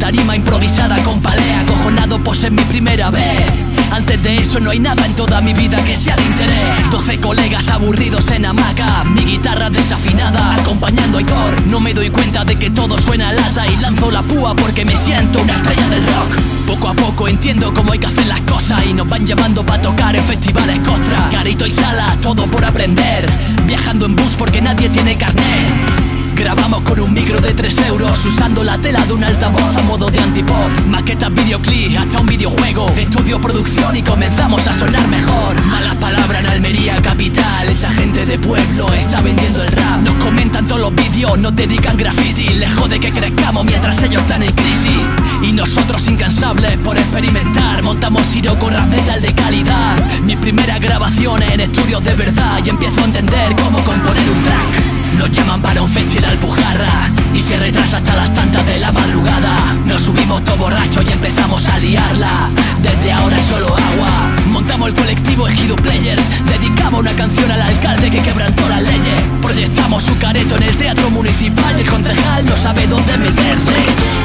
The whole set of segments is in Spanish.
tarima improvisada con palea. Acojonado por ser mi primera vez. Antes de eso no hay nada en toda mi vida que sea de interés. 12 colegas aburridos en hamaca, mi guitarra desafinada, acompañando a Aitor. No me doy cuenta de que todo suena a lata y lanzo la púa porque me siento una estrella del rock. Poco a poco entiendo cómo hay que hacer las cosas y nos van llevando para tocar en festivales costra. Garito y sala, todo por aprender. Viajando en bus porque nadie tiene carnet. Grabamos con un micro de 3 euros, usando la tela de un altavoz a modo de antipop. Maquetas, videoclips, hasta un videojuego. Estudio producción y comenzamos a sonar mejor. Malas palabras en Almería capital, esa gente de pueblo está vendiendo el rap. Nos comentan todos los vídeos, nos dedican graffiti. Lejos de que crezcamos mientras ellos están en crisis. Y nosotros incansables por experimentar, montamos Siro con rap metal de calidad. Mis primeras grabaciones en estudios de verdad, y empiezo a entender cómo componer un track. Nos llaman para un festival Alpujarra y se retrasa hasta las tantas de la madrugada. Nos subimos todos borrachos y empezamos a liarla. Desde ahora es solo agua. Montamos el colectivo Ejido Players. Dedicamos una canción al alcalde que quebrantó las leyes. Proyectamos su careto en el teatro municipal y el concejal no sabe dónde meterse.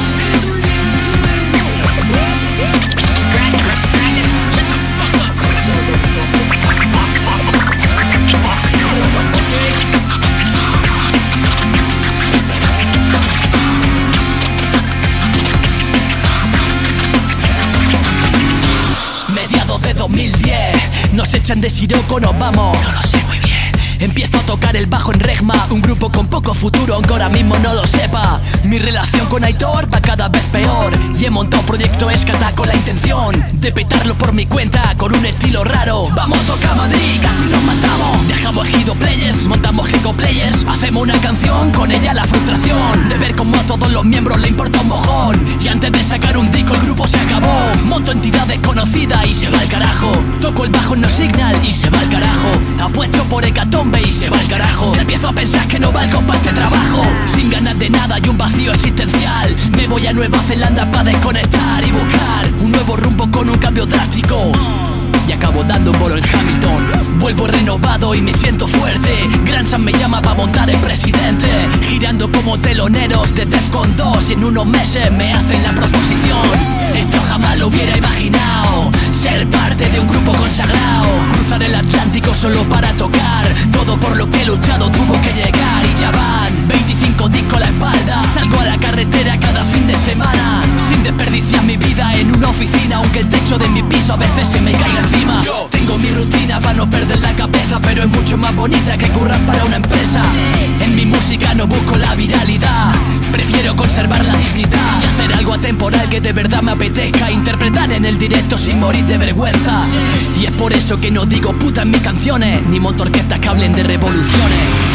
De 2010 nos echan de Siroco, nos vamos. No lo sé muy bien. Empiezo a tocar el bajo en Regma, un grupo con poco futuro, aunque ahora mismo no lo sepa. Mi relación con Aitor va cada vez peor y he montado un proyecto Escata con la intención de petarlo por mi cuenta con un estilo raro. Vamos a tocar Madrid, casi nos matamos. Dejamos Ejido Players, montamos Geco Players. Hacemos una canción, con ella la frustración de ver cómo a todos los miembros le importa un mojón. Y antes de sacar un disco el grupo se acabó. Monto entidad desconocida y se va al carajo. Toco el bajo en No Signal y se va al carajo. Apuesto por Hecatombe y se va al carajo. Empiezo a pensar que no valgo para este trabajo. Sin ganas de nada y un vacío existencial, me voy a Nueva Zelanda para desconectar y buscar un nuevo rumbo con un cambio drástico. Y acabo dando un bolo en Hamilton. Vuelvo renovado y me siento fuerte. Gran Sam me llama para montar el presidente. Girando como teloneros de Defcon 2 y en unos meses me hacen la proposición. Esto jamás lo hubiera imaginado, ser parte de un grupo consagrado. Cruzar el Atlántico solo para tocar. Todo por lo que he luchado tuvo que llegar. Y ya van 25 discos a la espalda. Salgo a la carretera cada fin de semana, sin desperdiciar mi vida en una oficina. Aunque el techo de mi piso a veces se me caiga encima. Yo tengo mi rutina para no perder la cabeza, pero es mucho más bonita que currar para una empresa. En mi música no busco la viralidad, prefiero conservar la dignidad y hacer algo atemporal que de verdad me apetezca interpretar en el directo sin morir de vergüenza. Y es por eso que no digo puta en mis canciones, ni monto orquestas que hablen de revoluciones.